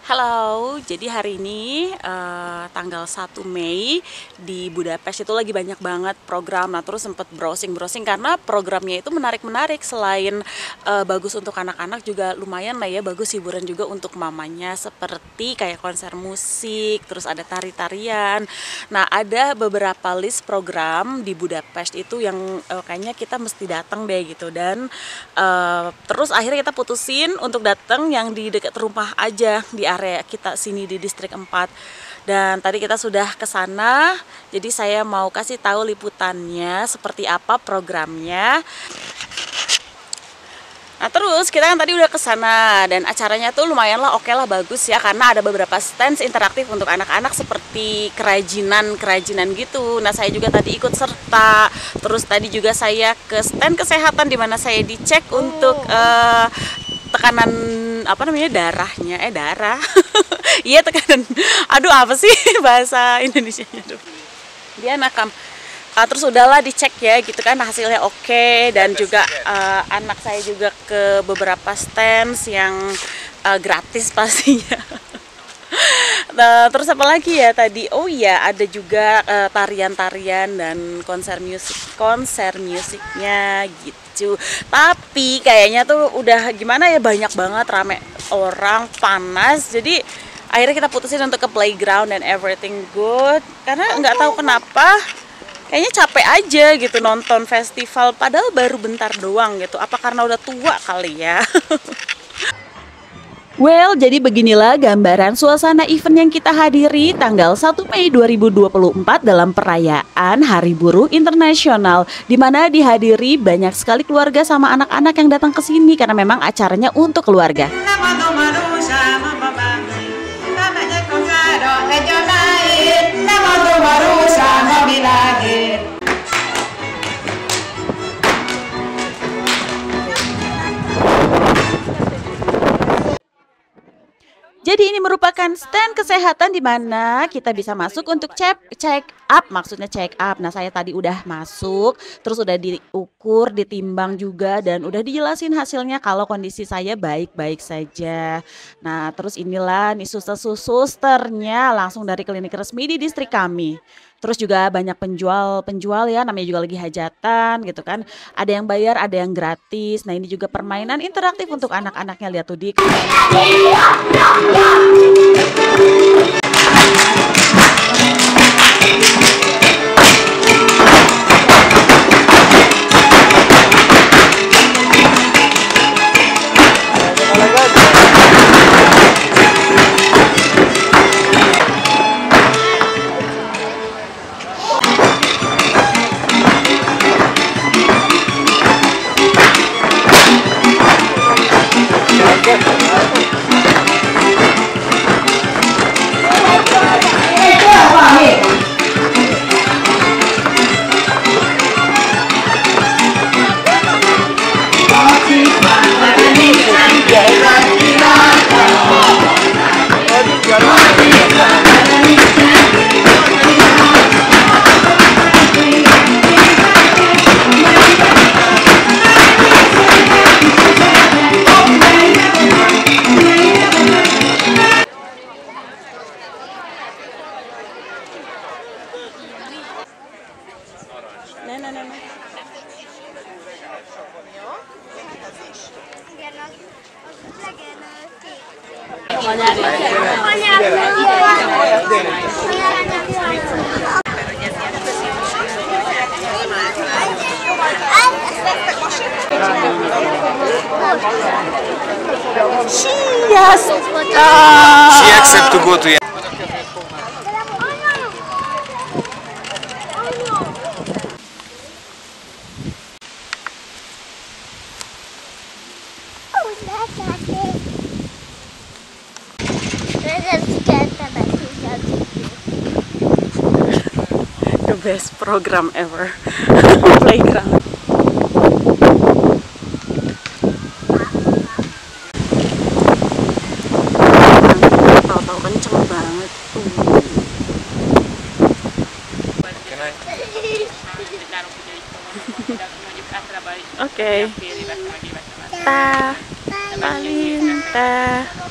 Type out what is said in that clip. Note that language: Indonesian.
Halo, jadi hari ini tanggal 1 Mei di Budapest itu lagi banyak banget program. Nah, terus sempet browsing-browsing karena programnya itu menarik-menarik. Selain bagus untuk anak-anak, juga lumayan lah ya, bagus hiburan juga untuk mamanya, seperti kayak konser musik, terus ada tari-tarian. Nah, ada beberapa list program di Budapest itu yang kayaknya kita mesti datang deh gitu. Dan terus akhirnya kita putusin untuk datang yang di dekat rumah aja, di area kita sini di distrik 4. Dan tadi kita sudah ke sana, jadi saya mau kasih tahu liputannya seperti apa programnya. Nah, terus kita kan tadi udah ke sana dan acaranya tuh lumayan lah, oke lah, bagus ya, karena ada beberapa stands interaktif untuk anak-anak seperti kerajinan gitu. Nah, saya juga tadi ikut serta. Terus tadi juga saya ke stand kesehatan di mana saya dicek untuk tekanan darahnya, darah. Iya, tekanan. Aduh, apa sih bahasa Indonesianya tuh? Dia nakam. Terus udahlah dicek ya gitu kan, hasilnya oke. Dan juga anak saya juga ke beberapa stands yang gratis pastinya. Nah, terus apa lagi ya tadi? Oh iya, ada juga tarian-tarian dan konser musiknya gitu. Tapi kayaknya tuh udah gimana ya, banyak banget, rame orang, panas. Jadi akhirnya kita putusin untuk ke playground dan everything good. Karena nggak tahu kenapa, kayaknya capek aja gitu nonton festival. Padahal baru bentar doang gitu. Apa karena udah tua kali ya? Well, jadi beginilah gambaran suasana event yang kita hadiri tanggal 1 Mei 2024 dalam perayaan Hari Buruh Internasional, di mana dihadiri banyak sekali keluarga sama anak-anak yang datang ke sini karena memang acaranya untuk keluarga. Jadi ini merupakan stand kesehatan di mana kita bisa masuk untuk check up. Nah, saya tadi udah masuk, terus udah diukur, ditimbang juga, dan udah dijelasin hasilnya kalau kondisi saya baik-baik saja. Nah, terus inilah nih susternya langsung dari klinik resmi di distrik kami. Terus juga banyak penjual ya, namanya juga lagi hajatan gitu kan. Ada yang bayar, ada yang gratis. Nah, ini juga permainan interaktif untuk anak-anaknya, lihat tuh di. She accept to go to. The best program ever. Playground. Tahu-tahu kenceng banget. Oke. Ta, paling ta.